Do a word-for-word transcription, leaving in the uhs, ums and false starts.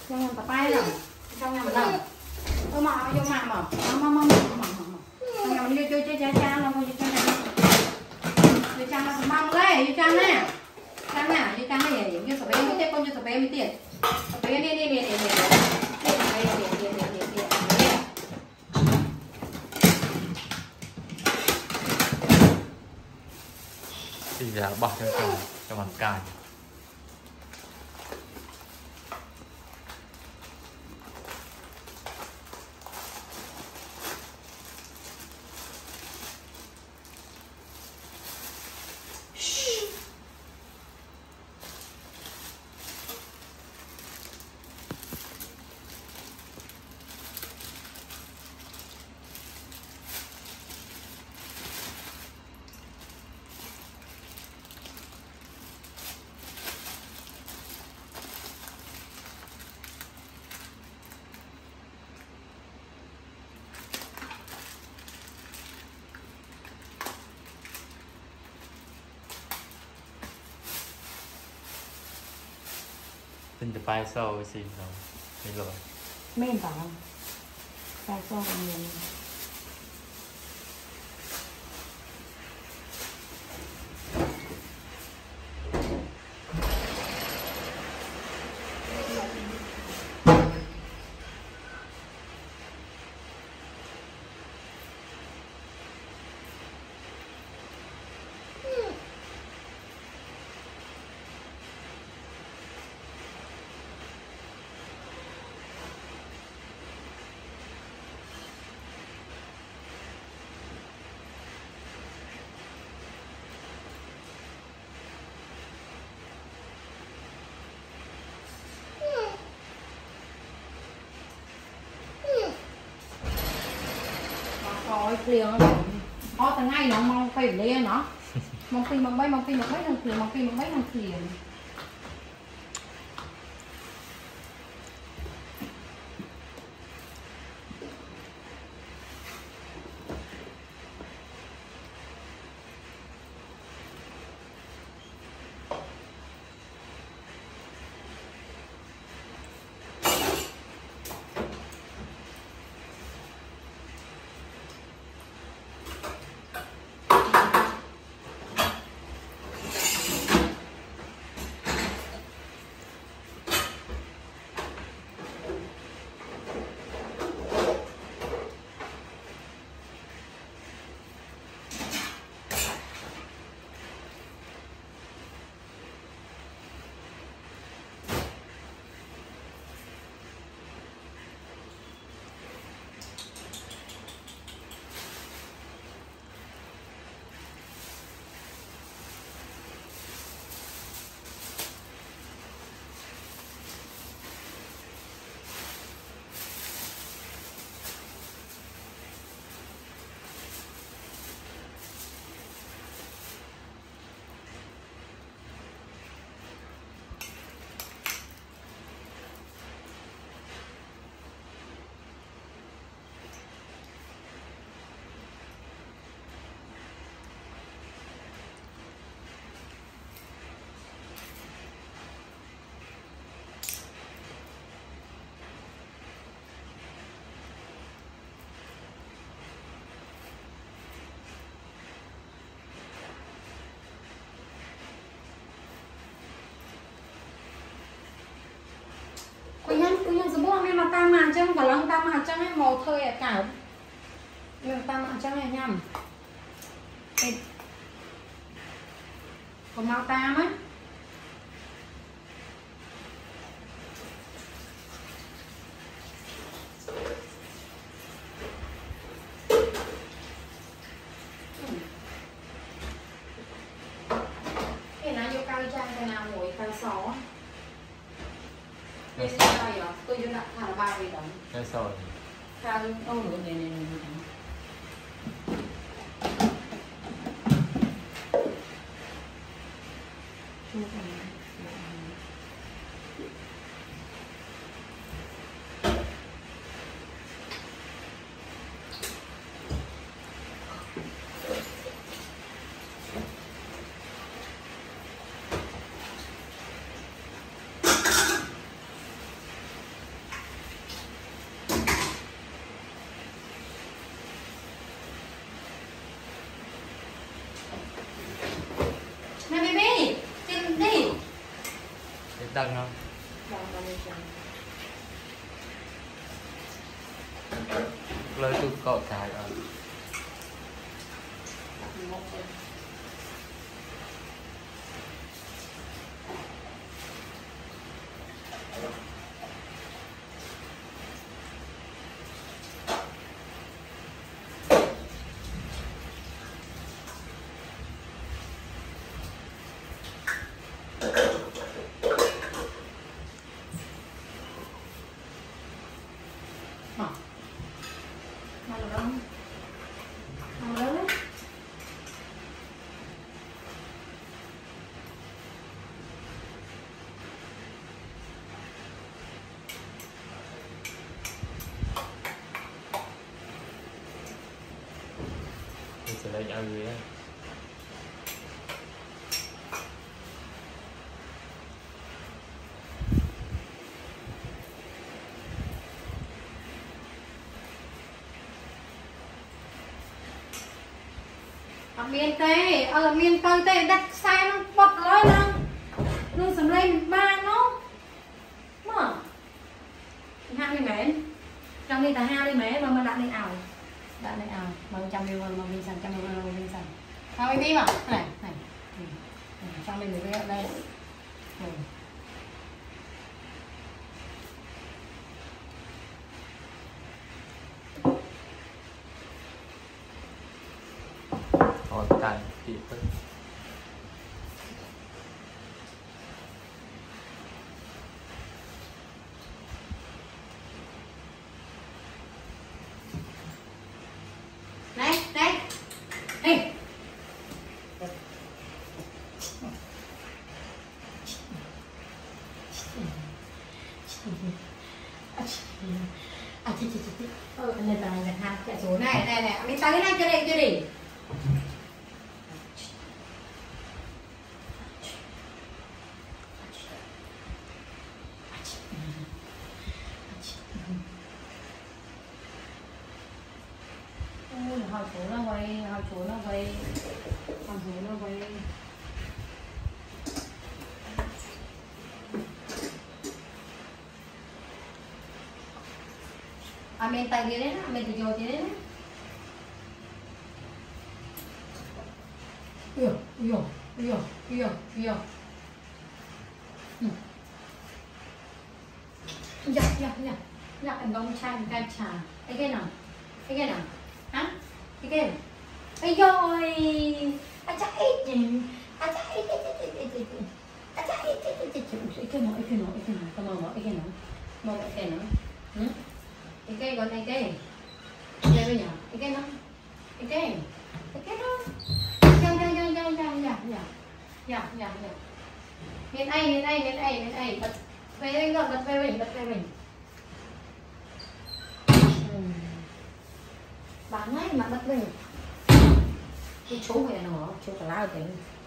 Trong nhà tập bay rồi. Trong nhà mình đâu? Ơ mà vô mà mà. Mà mà mà mà. Trong nhà mình vô chơi chơi chơi trang nó vô chơi này. Vô trang nó mong đấy, vô trang nè. Trang nè, vô trang này vô tập bay mới tiếp con vô tập bay mới tiền. Tập bay đi đi đi đi đi. Đi tập bay đi đi đi đi đi. Bây giờ bỏ cho trong trong bàn cài. Mìnhจะไปโซ่สิเราไม่รู้ไม่เห็นต่อไปโซ่กันเงิน liền nó thằng ngay nó mong phải lên nó mong phi mong bay mong phi mong bay thằng thuyền mong phi mong bay thằng thuyền mà ta màn chân và lăng ta màn chân ấy màu thôi à cả mình ta màn chân này nhầm còn màu tam ấy cái này vô cao trang cái nào ngồi cao sáu cái sao vậy? Tôi vô đặt thả ba đi đóng. Cái sao? Thả luôn, ô nữa này này này. Chú phải. đăng không? Đăng bao nhiêu trăm. Lời tôi có cái rồi. Một trăm. Mà mà được không? Mà lớn đấy. Mình sẽ lấy nhau dưới. Ở miền tây, ở miền tây tây đặt sai nó bật lên nó nó sầm lên ba nó mà hai mươi mét trong đi ta hai mươi mét mà mình đặt lên ảo đặt lên ảo mà trăm điều mà mình sẵn trăm điều mà mình sẵn hai mươi mét mà này này trong mình người đây Rồi cài kỹ thuật. này này này à chị chị chị ờ này là này ha chạy số này này này mình tới này chưa đi chưa đi hỏi số nó quay hỏi số nó quay hỏi số nó quay à mình tay kia đấy á mình thì vô kia đấy á yo yo yo yo yo dạ dạ dạ dạ anh bông chai cái trà cái cái nào cái cái nào hả cái cái ây rồi à chắc ít gì à chắc ít ít ít ít ít ít à chắc ít ít ít ít ít cái nào cái nào cái nào cái nào cái nào màu cái nào hả cái cái còn này cái cái bây giờ cái cái nó cái cái cái cái đó dạ dạ dạ dạ dạ dạ dạ dạ dạ dạ hiện ai hiện ai hiện ai hiện ai bật về đây rồi bật về mình bật về mình bán ngay mà bật về cái chỗ này nó chỗ cả lá rồi